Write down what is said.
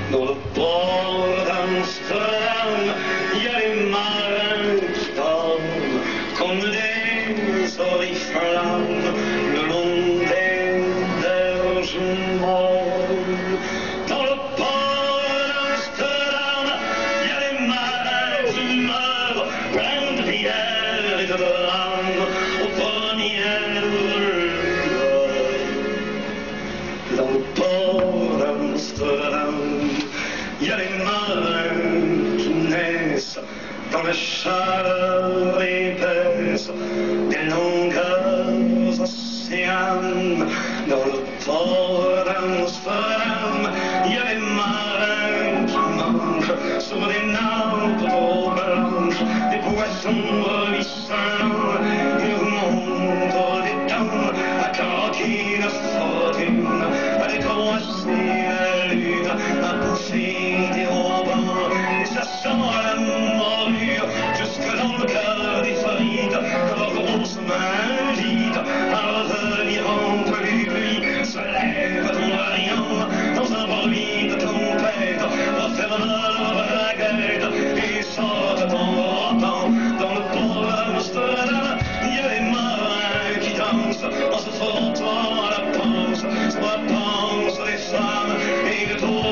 Dans le port d'Amsterdam, il y a les marins qui dorment comme des oriflammes le long des berges molles. Dans le port d'Amsterdam, il y a les marins qui meurent pleins de rivières et de drames aux premières lueurs. Dans le port d'Amsterdam, il y a les marins qui naissent dans la chaleur épaisse des longueurs océanes. Dans le port d'Amsterdam, il y a les marins qui mangent sur des nappes trop blanches des poissons ravissants. Ils remontent des temps à croquer la fortune, à décroisser la lune, à pousser des haubans, et ça sent la morue jusque dans le cœur des farides, que leurs grosses mains vides à revenir entre les pluies se lèvent en riant dans un bruit de tempête, referment leur baguette et sortent en rompant. Dans le port d'Amsterdam, il y a des marins qui dansent en se frottant à la panse sur la panse des femmes et de